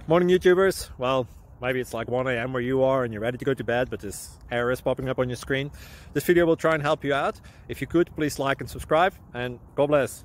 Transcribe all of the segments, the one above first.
Morning YouTubers. Well, maybe it's like 1 a.m. where you are and you're ready to go to bed, but this error is popping up on your screen. This video will try and help you out. If you could, please like and subscribe, and God bless.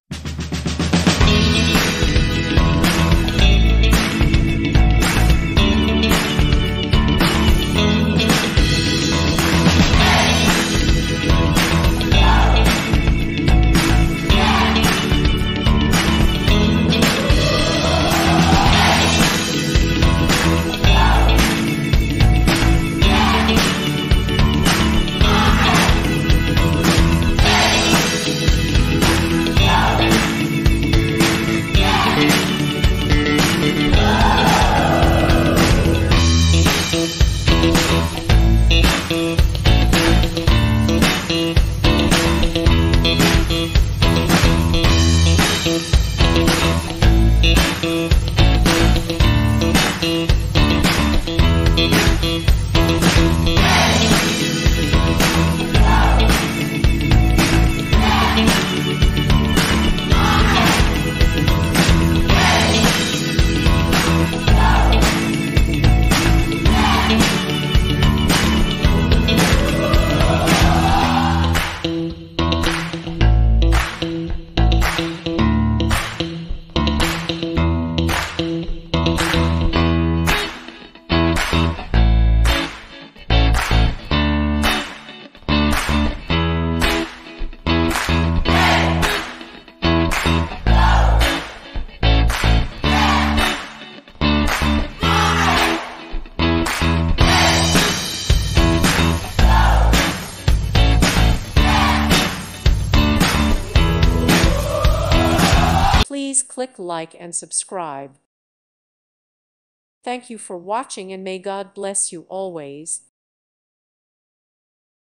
Please click like and subscribe. Thank you for watching, and may God bless you always.